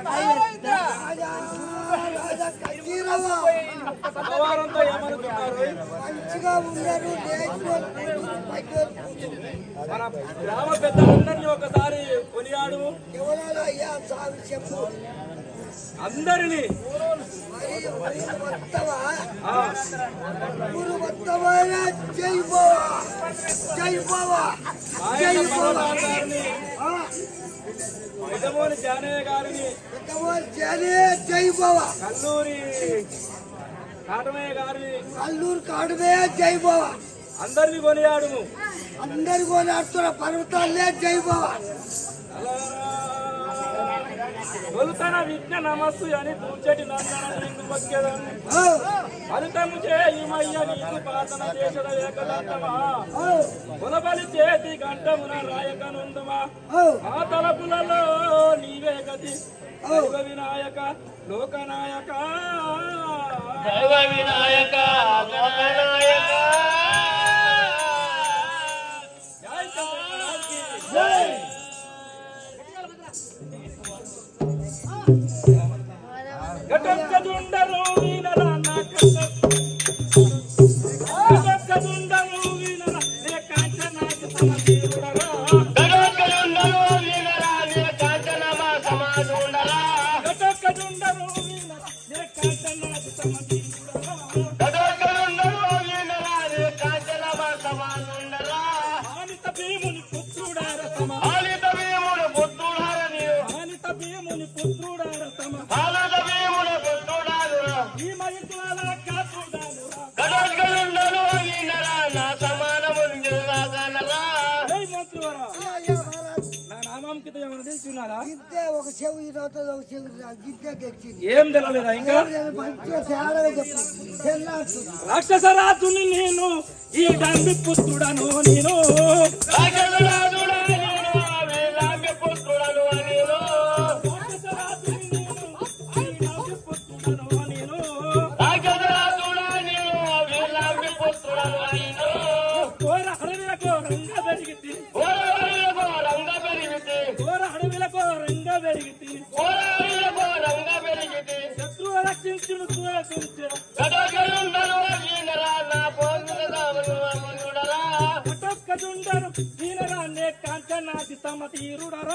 మంచిగా ఉన్నారు. మన గ్రామ పెద్దలందరినీ ఒకసారి కొనియాడు. ఎవరో అయ్యా సాగు చెప్పు అందరినీ జై బావా జై బావా జై బావా పెద్దమోని జానయ్య గారిని జై బావా కల్లూరి కాటమయ్య గారిని కల్లూరు కాటమయ్య జై బావా అందరినీ కొనియాడు. అందరు కొనియాడుతున్న పర్వతాలే జై బావా. తొలుతన విజ్ఞ నమస్సు అని పూచటి నందన బతికేదాన్ని ఫలితము చేయమయ్య నీకు పాతన చేసిన ఏకదంతమా కొనబలి చేతి గంటమున రాయకనుందమా ఆ తలపులలో నీవే గతి దైవ వినాయక లోకనాయక దైవ వినాయక లోకనాయక జై గటొక్కదుండరు వీనరా నా గటొక్కదుండరు వీనరా నే కాంచనాకి సమతీరుడరా గటొక్కదుండరు వీనరా నే కాంచనమా సమాదుండరా గటొక్కదుండరు వీనరా నే కాంచనాకి సమతీరుడరా గటొక్కదుండరు వీనరా నే కాంచనమా సమాదుండరా ఆనిత భీముని పుత్రుడార సమ ఆనిత భీముని పుత్రుడార నీవు ఆనిత భీముని పుత్రుడార సమ ఒక చెవు ఒక చెవు గిద్దే తెచ్చింది. ఏం తెలలేదా ఇంకా మంచిగా తేడాగా చెప్పు. రాక్షసరాజుని నేను ఈ డంబి పుత్రుడను నేను కాంచనాది సమతీరుడరా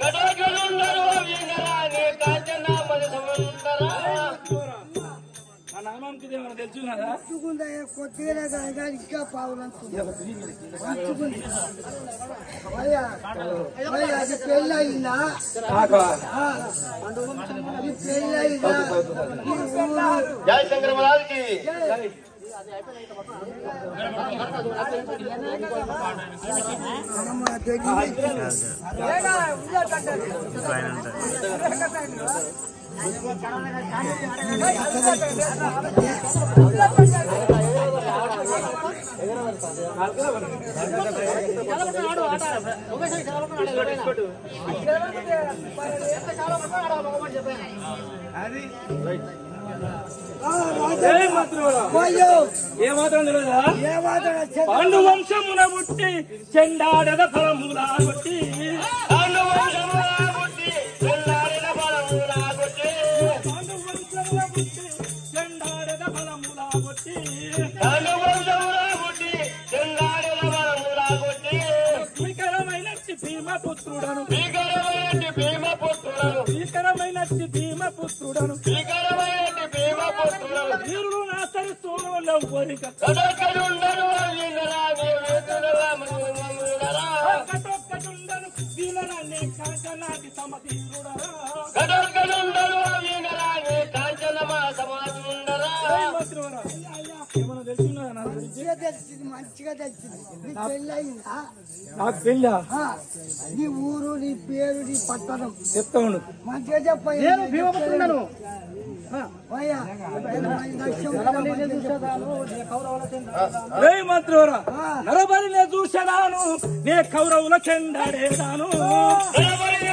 ఆ నామానికి ఏమైనా తెలుసుకున్నారా? కొద్దిగా కానీ ఇంకా పావులంటుంది. అది పెళ్ళయిందా అది పెళ్ళయిందా జై శంకర మహారాజ్కి ఏమాత్రం తెలియదా? పాండు వంశమున పుట్టి చెండాడద ఫలములా కొట్టి పాండు వంశమున పుట్టి చెండాడద ఫలములా కొట్టి పాండు వంశమున పుట్టి చెండాడద ఫలములా కొట్టి పాండు వంశమున పుట్టి చెండాడద ఫలములా కొట్టి భీకరమైనట్టి భీమపుత్రుడను భీకరమైనట్టి భీమపుత్రుడను భీకరమైనట్టి భీమపుత్రుడను భీకరమైనట్టి భీమపుత్రుడను వీరులు నాశరిస్తూ కోరిక కటొక్కడుండను కటొక్కడుండను వీలరాన్ని కాంచనాది సమతీరుడరా కటొక్కడుండను వీలరాన్ని కాంచనమా సమాదుండరా ఏమన్నా తెలుసుకున్నా నాకు తెలిసింది మంచిగా తెలిసింది. నీ పెళ్ళయిందా? నాకు పెళ్ళా? నీ ఊరు నీ పేరు నీ పట్టణం చెప్తా ఉండు. మంచిగా చెప్పాను. మంత్రురా నరబలినే చూసేదాను నే కౌరవుల చెండాడేదాను నరబలిని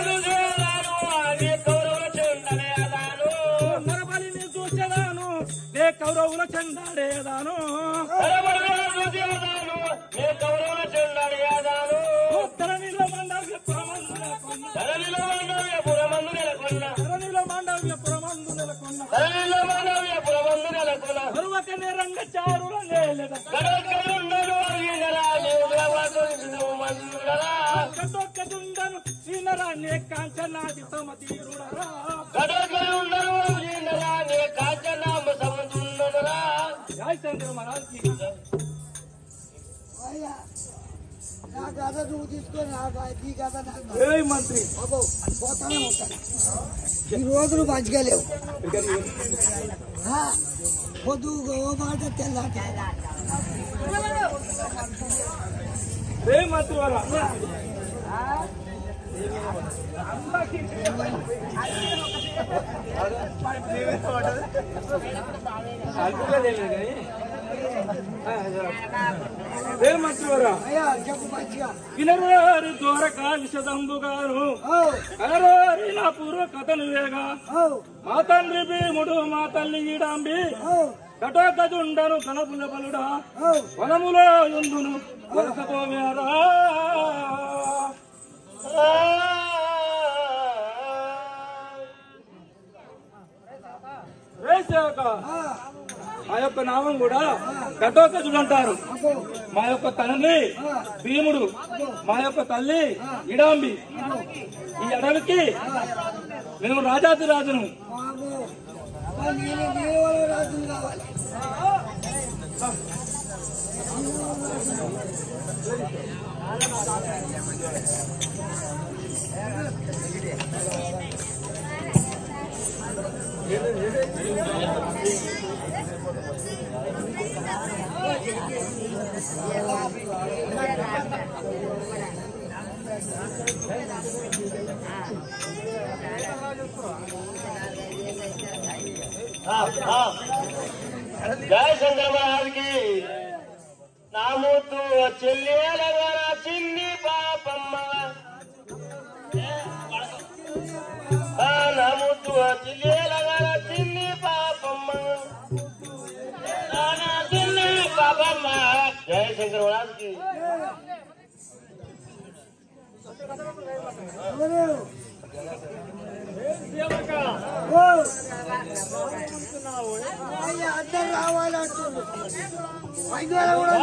చూసేదాను నే కౌరవుల చెండాడేదాను ధరణిలో మండలి పురమందు మానవ్యపురమందు నెలకొన్న మరువకనే రంగచారుల నేలెద కటొక్కదుండను శ్రీనరాన్నే కాంచనాది సమతీరుడరా జై శంకర మహారాజ్ కి నా కథ నువ్వు తీసుకొని ఈ కథ ఏ మంత్రి బాబు పోతానే ఉంటాను ఈ రోజులు మంచిగా లేవు పొద్దు ఓ మాట తెల్లాట ఏ మంత్రి వారా ఏ మంత్రి వారా అయ్యా చెప్పు మంచిగా వినరారి ద్వారకాశదంబు గారు కనరారి నా పూర్వ కథను వేగా మా తండ్రి భీముడు మా తల్లి ఈడాంబి కటోకదుండను కనపుల బలుడా వనములో యుందును వలసతో మేరా మా యొక్క నామం కూడా కటోకజుడు అంటారు. మా యొక్క తండ్రి భీముడు, మా యొక్క తల్లి ఇడాంబి. ఈ అడవికి మేము రాజాది రాజును. రాజు కావాలి జయ శంకర మహారాజుకి నా మూతు చెల్లెలగా చిన్ని పాపమ్మ నా మూతు చెల్లెలగా చిన్ని పాపమ్మ చిన్ని పాపమ్మ. జయ శంకర మహారాజుకి అందరు రావాలంటున్నారు. పైన కూడా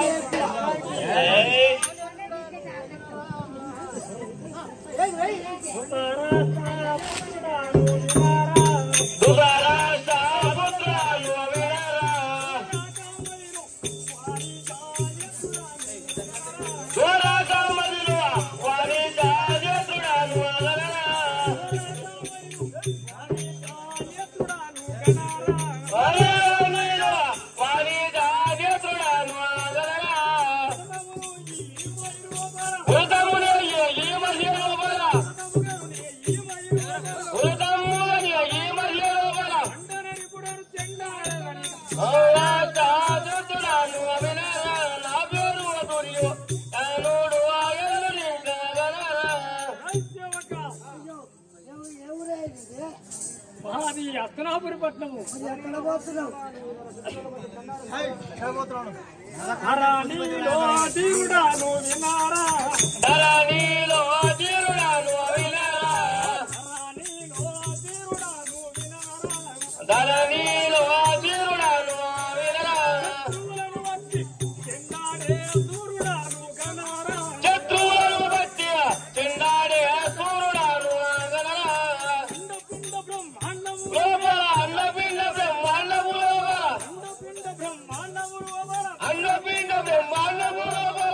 మాది అత్తనాపురి పట్నము. ఎక్కడ పోతున్నావు? ధరణిలో ధీరుడాను వినారా, ధరణిలో ధీరుడాను వినారా, ధరణిలో ధీరుడాను వినరా, శత్రువులను బట్టి చెండాడే సూర్యుడాను గనరా, లోపల అన్నపిండ బ్రహ్మాండము లోపల, అన్నపిండ బ్రహ్మాండము లోపల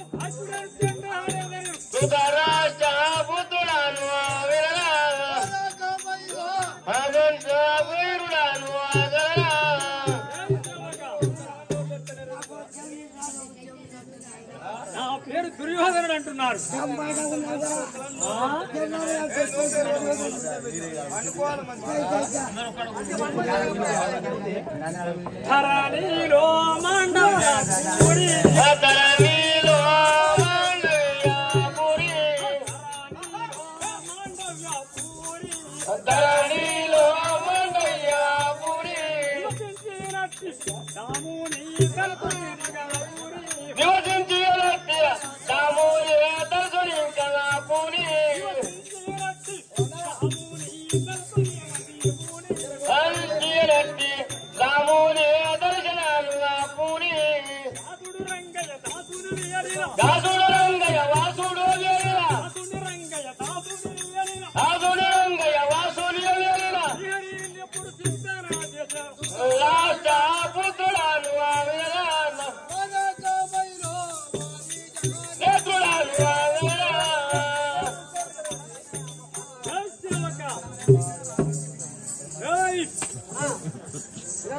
ధృతరాష్ట్ర పుత్రుడాను వినరా, వీరుడాను గనరా. నా పేరు దుర్యోధనుడు అంటున్నారు. ధరణిలో మాండవ్యాపురి, ధరణిలో మాండవ్యాపురి, ధరణిలో మాండవ్యాపురి, నివసించి రాముని దర్శని కళాపుని,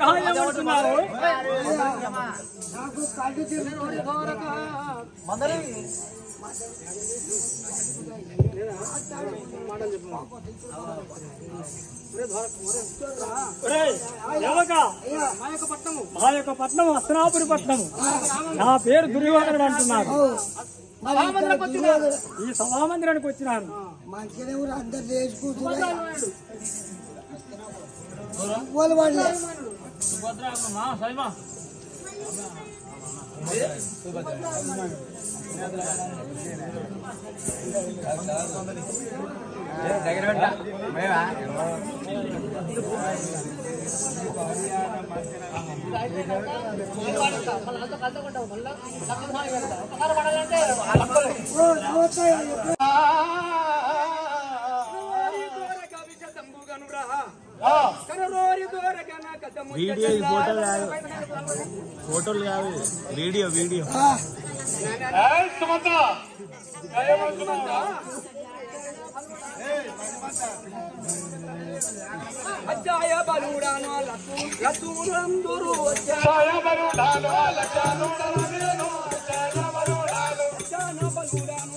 ఏమంటున్నావు? నాకు కళ్ళు తిరుగుతుంది. మా యొక్క పట్నం హస్తనాపురి పట్నము. నా పేరు దుర్యోధనుడు అంటున్నారు. ఈ సభామందిరానికి వచ్చినాను. మంచిగా ఊరు అందరు లేచి కూర్చున్నారు. వాళ్ళు వాళ్ళే వీడియో ఫోటోలు కాదు వీడియో వీడియో అచ్చాయ బలుడాను లతూరందురు అచ్చాయ బలుడాను లతూరందురు అచ్చాయ బలుడాను అచ్చాన బలుడాను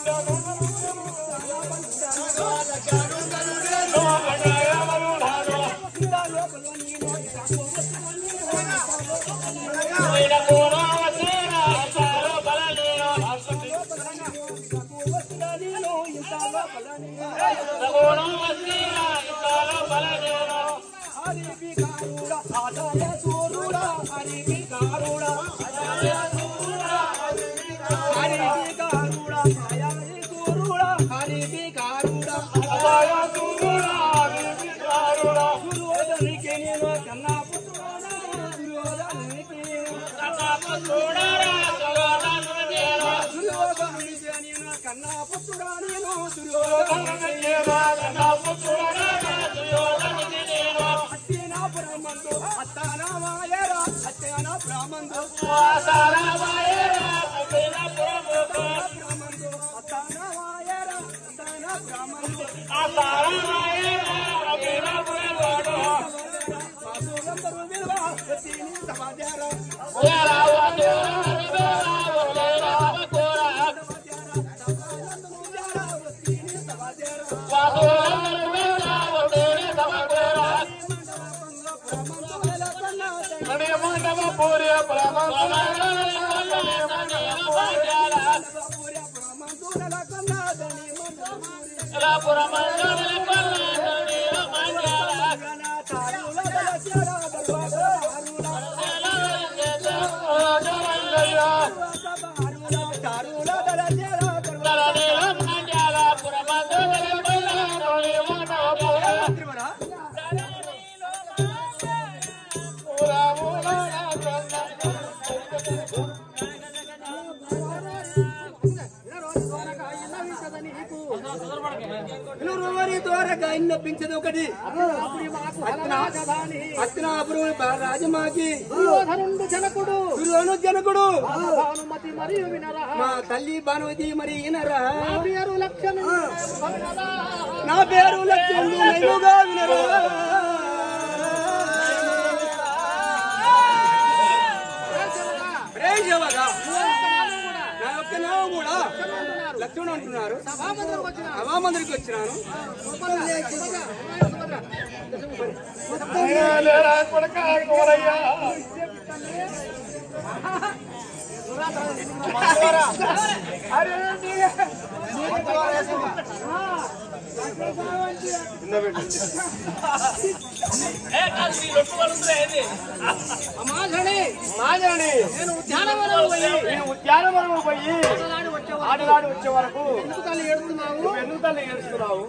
నొప్పించదు ఒకటి అత్నాపురం రాజమాకి జనకుడు జనకుడు మా తల్లి భానుమతి మరి ఈనరా నా పేరు లక్ష్మణుగా వినరా నా యొక్క నామం కూడా లక్ష్మణుడు అంటున్నారు. సభామందిరికి వచ్చినాను. నేను ఉద్యానవనం పోయి ఆడలాడి వచ్చే వరకు ఎందుకు తల్లి ఏడుస్తున్నావు?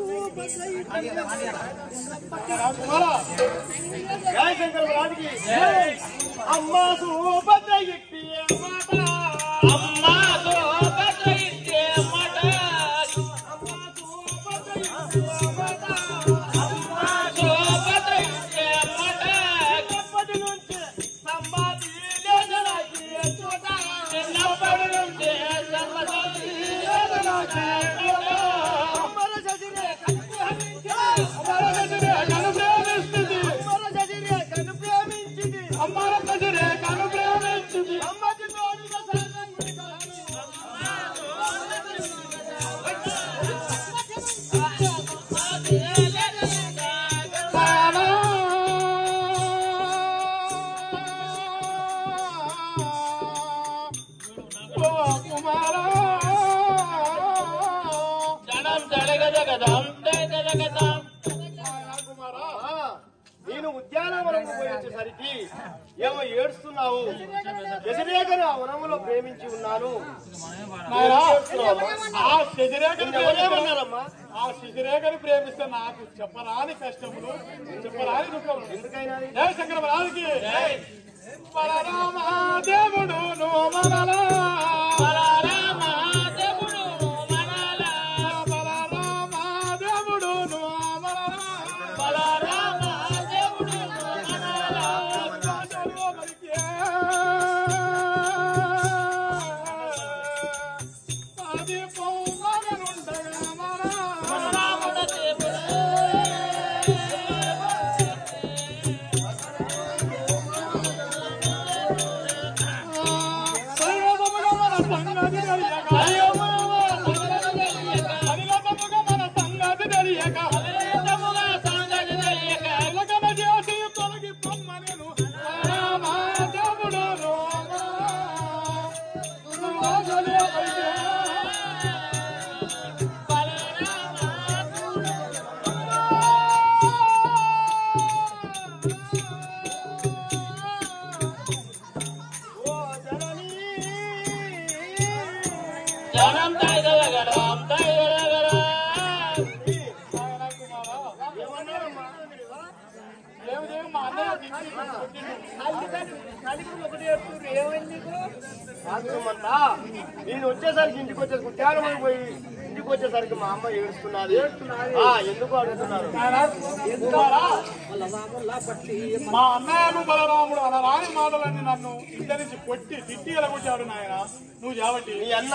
జయశంకరానికి అమ్మా సుభద్ర ఎక్కి కను ప్రేమిస్తుంది నేను ఉద్యానవనంకు పోయి వచ్చేసరికి ఏమో ఏడుస్తున్నావు. శశిరేఖని ఆ వనములో ప్రేమించి ఉన్నాను. ఆ శశిరేఖని ప్రేమిస్తే నాకు చెప్పరాని కష్టములు, చెప్పరాని దుఃఖములు. ఎందుకైనా జయ శంకర మహారాజుకి బలరామ దేవుడు నోమనలా, బలరామ దేవుడు నోమనలా, బలరామ దేవుడు నోమనలా, బలరామ దేవుడు నోమనలా. అది పౌమగనుండగా బలరాముడ దేవుడు నేను వచ్చేసరికి ఇంటికి వచ్చేసరికి ఉద్యానవనం పోయి ఇంటికి వచ్చేసరికి మా అమ్మ ఏడుస్తున్నది. ఎందుకు అడుగుతున్నారు? మా అన్నయ్యను బలరాముడు అలా రాని మాటలన్నీ నన్ను ఇద్దరి నుంచి కొట్టి తిట్టి ఎలగొట్టాడు నాయన. నువ్వు కాబట్టి నీ అన్న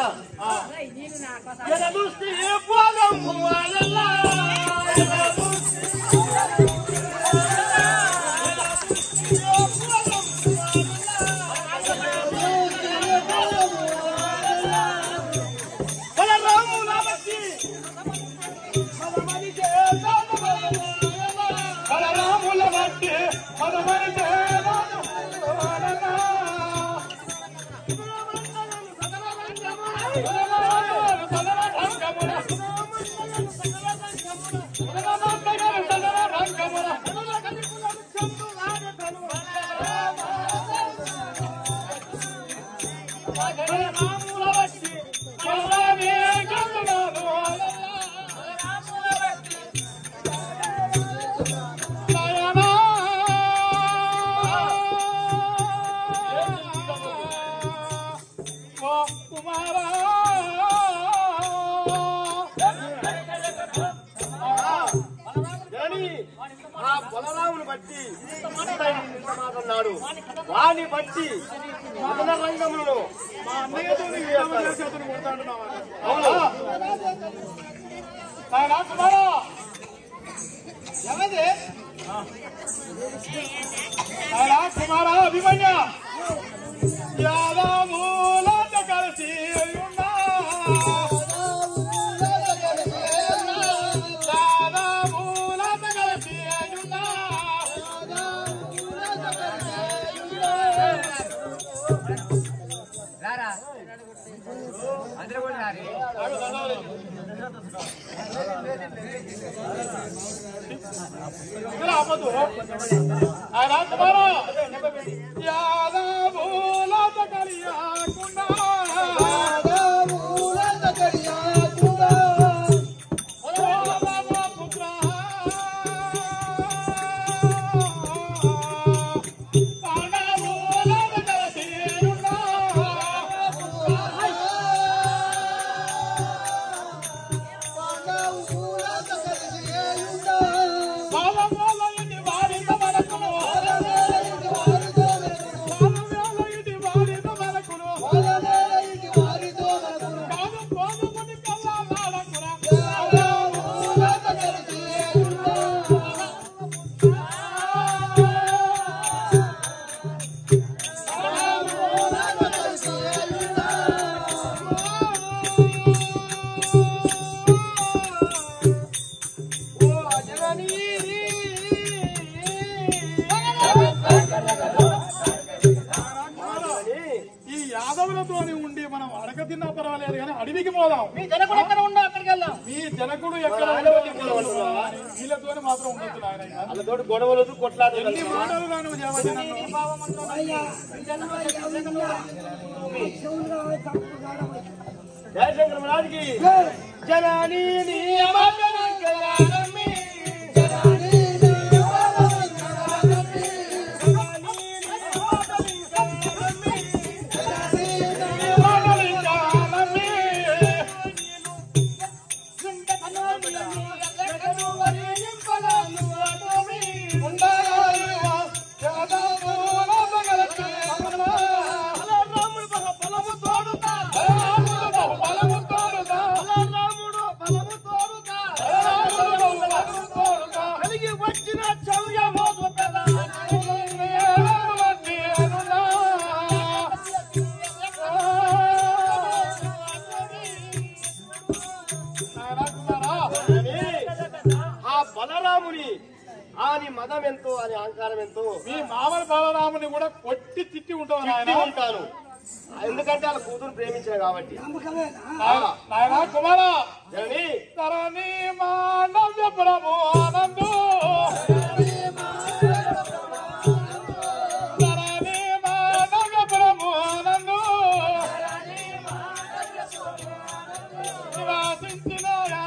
బలరాముని బట్టి వాణ్ణి బట్టి మదన రంగములను మా అన్నయ్యతో కుమార అభిమన్య యాదవులతో కలిసి ఆపదు ఆయన కుమార యాదవులతో కలియకుండా మనం అడగ తిన్నా పర్వాలేదు కానీ అడవికి పోదాం. మీ జనకుడు ఎక్కడ ఉండో అక్కడికి వెళ్దాం. మీ జనకుడు ఎక్కడ వీళ్ళతోనే మాత్రం ఉండొచ్చు నాయన. వాళ్ళతోటి గొడవలు కొట్లాడు ఎన్ని మాటలు నువ్వు చేయవచ్చు నన్ను. జయశంకర మహారాజుకి జనాని అని మదం ఎంతో అని అహంకారం ఎంతో. మీ మామల బలరాముని కూడా కొట్టి తిట్టి ఉంటాను ఎందుకంటే వాళ్ళ కూతురు ప్రేమించిన కాబట్టి. నాయనా కుమారా జనని తరణి మానవ్య ప్రభు ఆనందు తరణి మానవ్య ప్రభు ఆనందు నివాసించిన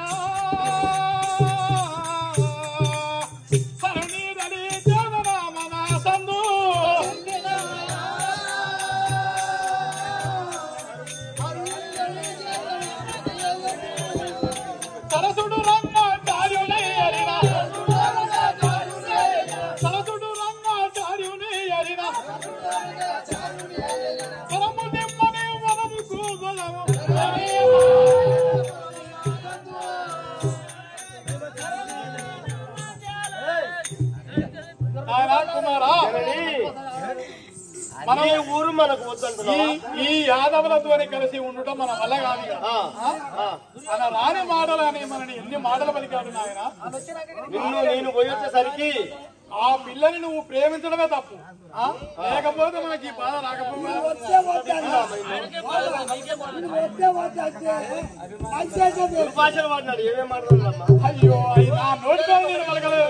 మన ఊరు మనకు వద్దంటున్నావా? ఈ యాదవులతో కలిసి ఉండటం మన వల్ల కాదు. మన రాని మాటలు అని మనని ఎన్ని మాటలు పలికాడు నాయన. నిన్ను నేను పోయొచ్చేసరికి ఆ పిల్లని నువ్వు ప్రేమించడమే తప్పు. లేకపోతే మనకి ఈ బాధ రాకపోతే భాషలు వాడినాడు. ఏమేం మాట్లాడుతున్నా? అయ్యో అయి నా నోటితో నేను పలకలేదు.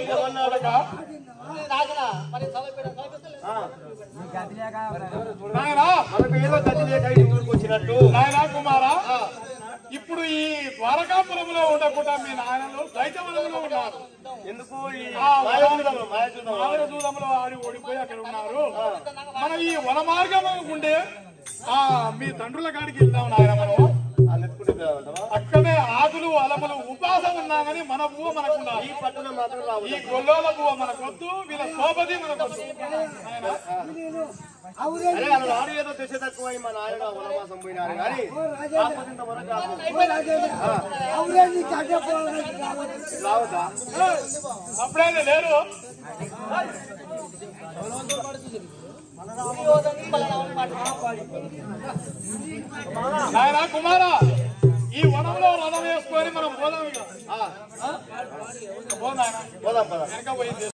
మనకు ఏదో గతి లేక ఇంటికి వచ్చినట్టు. నాయనా కుమారా ఇప్పుడు ఈ ద్వారకాపురంలో ఉండకుండా మీ నాయనలు దైత్యవనంలో ఉన్నారు. ఎందుకు మాయజూదంలో ఆడి ఓడిపోయి అక్కడ ఉన్నారు. మనం ఈ వన మార్గం ఉండే మీ తండ్రుల కాడికి వెళ్దాం నాయన. మనం అక్కడే ఆకులు అలములు ఉపాసం ఉన్నామని మన పువ్వు మనకు ఈ పట్టణం మాత్రం ఈ గొల్లోల పువ్వు మనకొద్దు, వీళ్ళ సోపతి మనకొద్దు. ఆడు ఏదో తెచ్చే తక్కువ మా నాయన వనవాసం పోయినారు కానీ రావద్దా? అప్పుడైనా లేరు. నాయనా కుమారా ఈ వనంలో రథం వేసుకొని మనం పోదాం. ఇక పోదాం పద. వెనక పోయింది.